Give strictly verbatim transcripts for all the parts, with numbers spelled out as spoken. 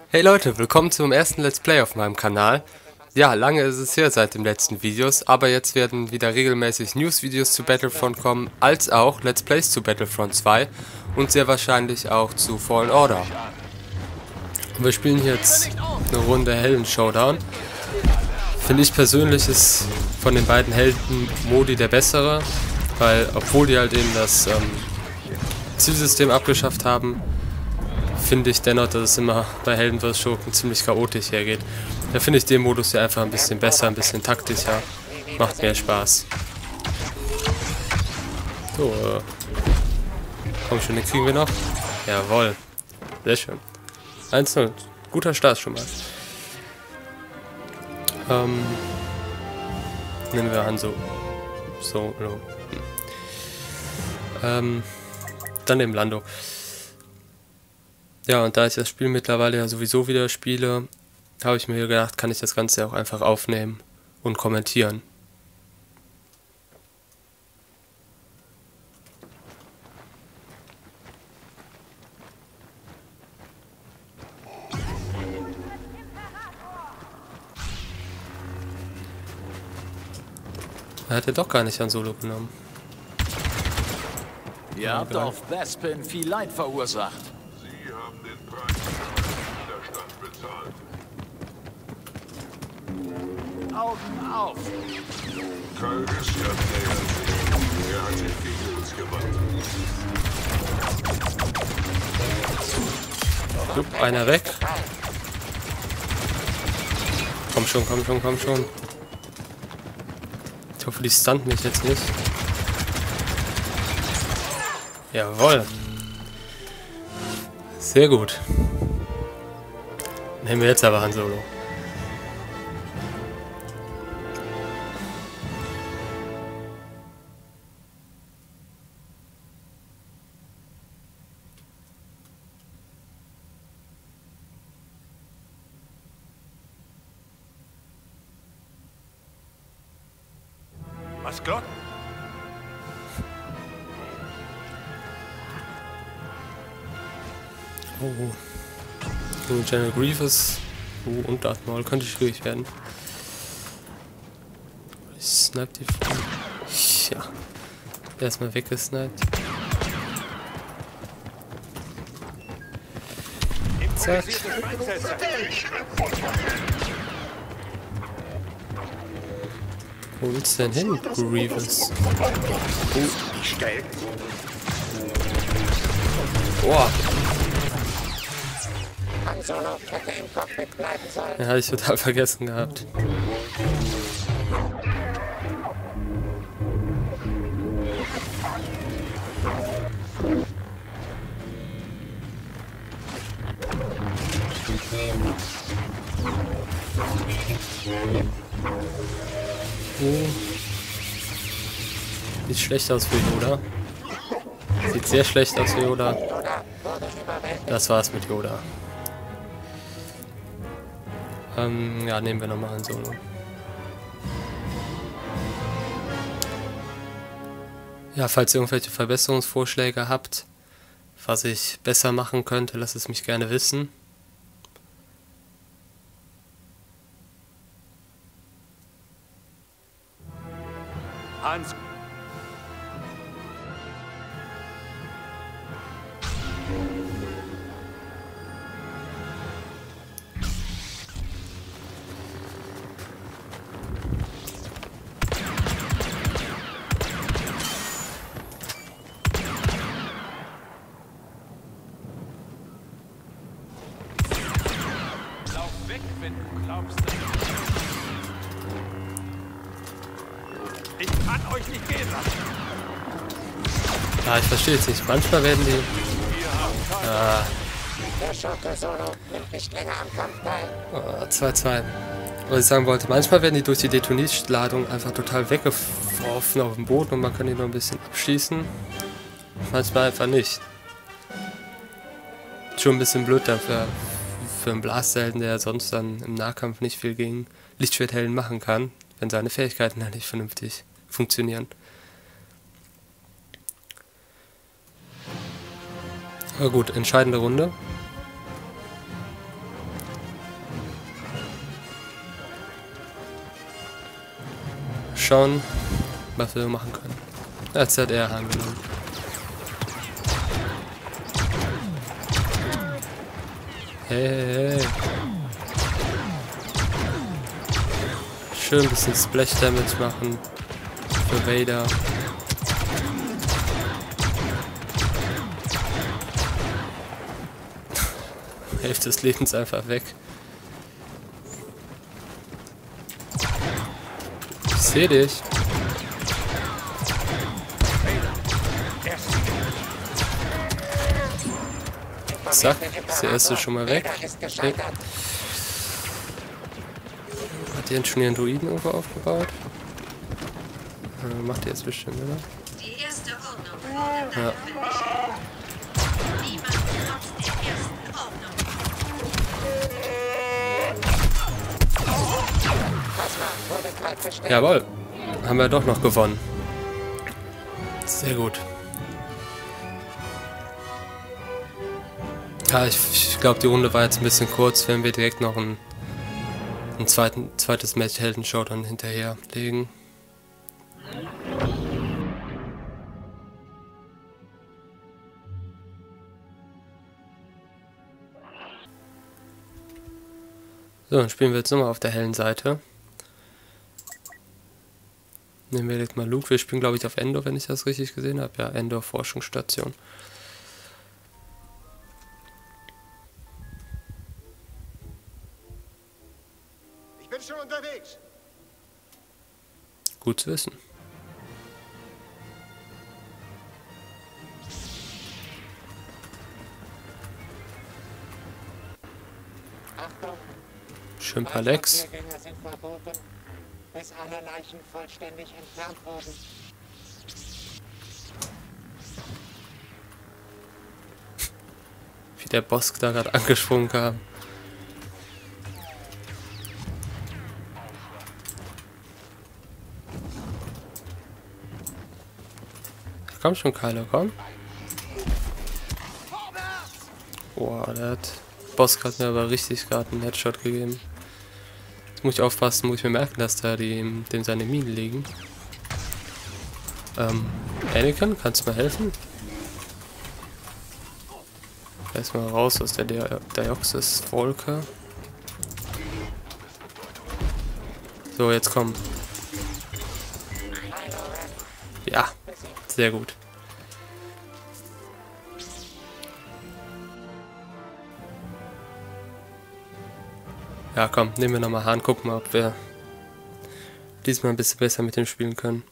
Hey Leute, willkommen zum ersten Let's Play auf meinem Kanal. Ja, lange ist es her seit den letzten Videos, aber jetzt werden wieder regelmäßig News-Videos zu Battlefront kommen, als auch Let's Plays zu Battlefront zwei und sehr wahrscheinlich auch zu Fallen Order. Und wir spielen hier jetzt eine Runde Helden Showdown. Finde ich persönlich ist von den beiden Helden-Modi der bessere, weil obwohl die halt eben das ähm, Zielsystem abgeschafft haben, finde ich dennoch, dass es immer bei Helden versus Schurken ziemlich chaotisch hergeht. Da finde ich den Modus ja einfach ein bisschen besser, ein bisschen taktischer. Macht mehr Spaß. So, äh, komm schon, den kriegen wir noch. Jawohl. Sehr schön. eins null. Guter Start schon mal. Ähm, nehmen wir Hanzo. So, no. hm. ähm, Dann eben Lando. Ja, und da ich das Spiel mittlerweile ja sowieso wieder spiele, habe ich mir gedacht, kann ich das Ganze auch einfach aufnehmen und kommentieren. Er hat ja doch gar nicht an Solo genommen. Ihr habt auf Bespin viel Leid verursacht. Sie haben den Preis für Widerstand bezahlt. Augen auf! Köln ist ja näher. Er hat sich gegen uns gewandt. Jupp, einer weg. Komm schon, komm schon, komm schon. Ich hoffe, die stunt mich jetzt nicht. Jawohl. Sehr gut. Nehmen wir jetzt aber Han Solo. Was Gott? Oh. Gegen General Grievous. Oh, und Darth Maul könnte schwierig werden. Ich snipe die Frau. Ja. Erstmal weggesniped. Zack. Wo willst du denn hin, Grievous? Oh. Boah. Ja, hatte ich total vergessen gehabt. Oh. Sieht schlecht aus für Yoda. Sieht sehr schlecht aus für Yoda. Das war's mit Yoda. Ähm, ja, nehmen wir nochmal Han Solo. Ja, falls ihr irgendwelche Verbesserungsvorschläge habt, was ich besser machen könnte, lasst es mich gerne wissen. Hans. Lauf weg, wenn du glaubst. Ich kann euch nicht gehen lassen. Ja, ich verstehe es nicht. Manchmal werden die... Ah. Der Schurke Solo nimmt nicht länger am Kampf teil. zwei zwei. Was ich sagen wollte, manchmal werden die durch die Detonierladung einfach total weggeworfen auf den Boden und man kann die noch ein bisschen abschießen. Manchmal einfach nicht. Schon ein bisschen blöd dann für, für einen Blasterhelden, der sonst dann im Nahkampf nicht viel gegen Lichtschwerthelden machen kann, wenn seine Fähigkeiten dann nicht vernünftig funktionieren. Aber gut, entscheidende Runde. schauen, was wir machen können. Jetzt hat er angenommen. Hey, hey, hey. Schön ein bisschen Splash Damage machen für Vader. Hälfte des Lebens einfach weg. Ich seh dich. Zack, ist der erste schon mal weg. Okay. Hat der schon ihren Druiden irgendwo aufgebaut? Äh, macht ihr jetzt bestimmt, oder? Die erste Ordnung wurde Ja. vernichtet. Niemand trotz der ersten Ordnung. Jawohl, haben wir doch noch gewonnen. Sehr gut. Ja, ich, ich glaube, die Runde war jetzt ein bisschen kurz, wenn wir direkt noch ein, ein zweiten, zweites Match Helden-Show dann hinterher legen. So, dann spielen wir jetzt nochmal auf der hellen Seite. Nehmen wir direkt mal Luke. Wir spielen, glaube ich, auf Endor, wenn ich das richtig gesehen habe. Ja, Endor Forschungsstation. Ich bin schon unterwegs. Gut zu wissen. Achtung, Schön paar Lecks. Spaziergänger sind verboten, bis alle Leichen vollständig entfernt wurden. Wie der Boss da gerade angesprungen kam. Komm schon, Kylo, komm. Boah, der hat Boss hat mir aber richtig gerade einen Headshot gegeben. Jetzt muss ich aufpassen, muss ich mir merken, dass da die, dem seine Minen liegen. Ähm, Anakin, kannst du mir helfen? Erstmal raus aus der Deoxys-Wolke. So, jetzt komm. Ja, sehr gut. Ja, komm, nehmen wir nochmal Han, gucken mal, ob wir diesmal ein bisschen besser mit dem spielen können.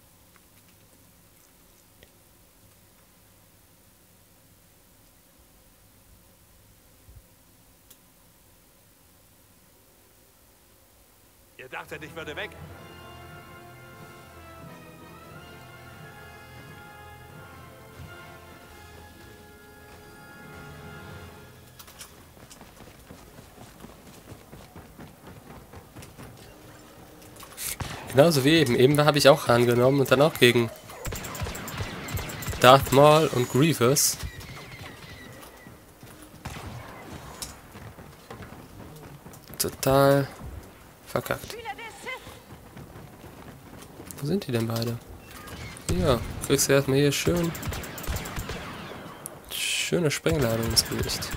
Ihr dachtet, ich würde weg? Genauso wie eben. Eben habe ich auch Han genommen und dann auch gegen Darth Maul und Grievous. Total verkackt. Wo sind die denn beide? Ja, kriegst du erstmal hier schön schöne Sprengladung ins Gesicht.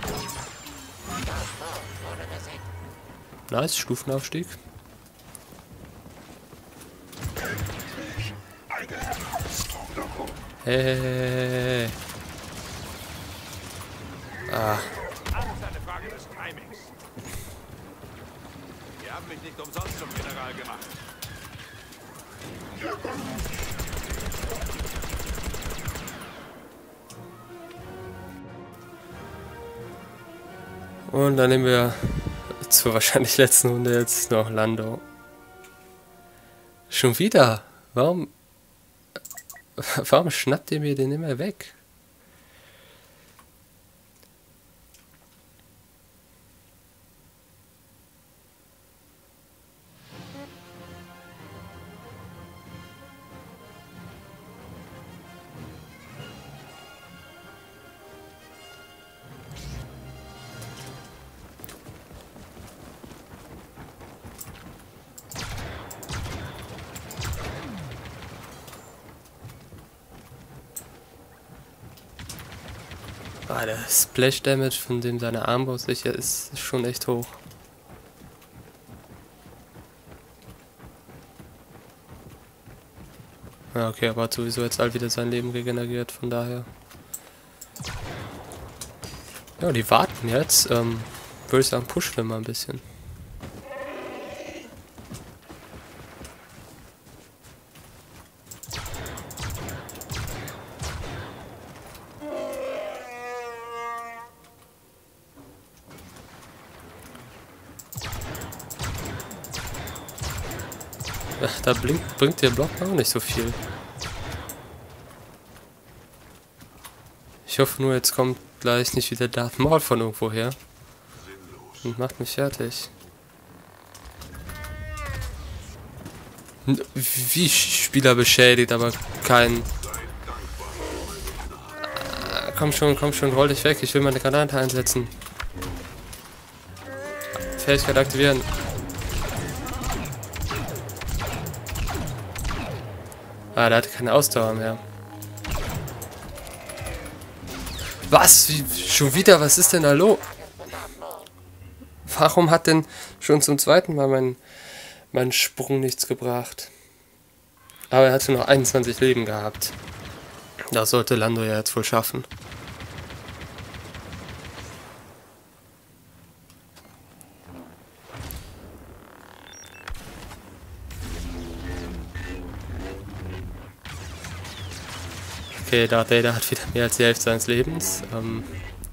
Nice, Stufenaufstieg. Hey. Ah. Alles eine Frage des Timings. Ihr habt mich nicht umsonst zum General gemacht. Und dann nehmen wir zur wahrscheinlich letzten Runde jetzt noch Lando. Schon wieder? Warum? Warum schnappt ihr mir den immer weg? Ah, der Splash Damage, von dem seine Armbrust sicher ist, ist schon echt hoch. Ja, okay, aber hat sowieso jetzt all wieder sein Leben regeneriert, von daher. Ja, die warten jetzt. Ähm, würde ich sagen, pushen wir mal ein bisschen. Ach, da blinkt, bringt der Block auch nicht so viel. Ich hoffe nur, jetzt kommt gleich nicht wieder Darth Maul von irgendwo her und macht mich fertig. Wie Spieler beschädigt, aber kein... Ah, komm schon, komm schon, roll dich weg, ich will meine Granate einsetzen. Fähigkeit aktivieren. Ah, der hat keine Ausdauer mehr. Was? Wie, schon wieder? Was ist denn da los? Warum hat denn schon zum zweiten Mal mein, mein Sprung nichts gebracht? Aber er hatte noch einundzwanzig Leben gehabt. Das sollte Lando ja jetzt wohl schaffen. Okay, Darth Vader hat wieder mehr als die Hälfte seines Lebens. Ähm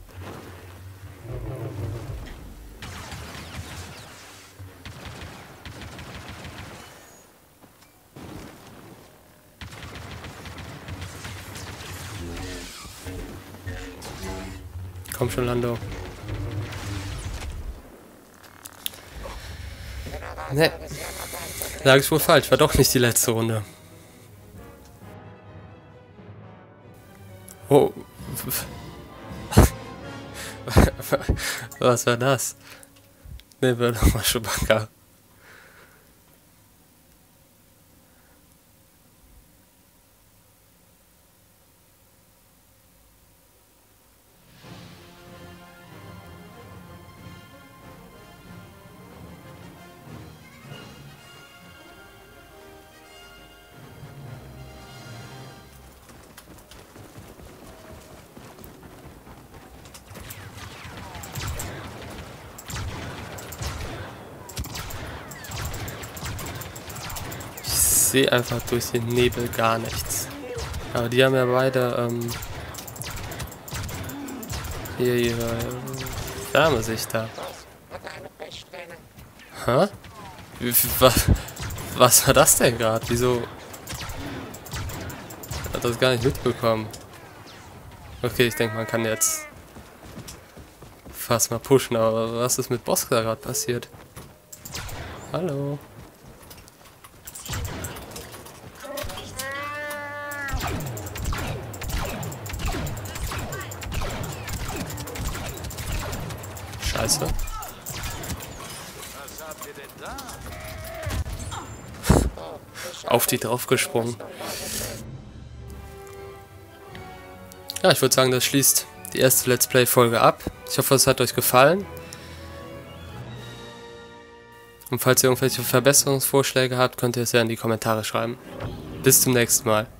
Komm schon, Lando. Ne, lag ich wohl falsch. War doch nicht die letzte Runde. Oh. Was war das? Nehmen wir nochmal Chewbacca. Ich sehe einfach durch den Nebel gar nichts. Aber die haben ja beide ähm, hier ihre Wärmesicht da. Hä? Was, was war das denn gerade? Wieso? Hat das gar nicht mitbekommen. Okay, ich denke, man kann jetzt fast mal pushen, aber was ist mit Bosca gerade passiert? Hallo? Scheiße. Was habt ihr denn da? Auf die draufgesprungen. Ja, ich würde sagen, das schließt die erste Let's Play-Folge ab. Ich hoffe, es hat euch gefallen. Und falls ihr irgendwelche Verbesserungsvorschläge habt, könnt ihr es ja in die Kommentare schreiben. Bis zum nächsten Mal.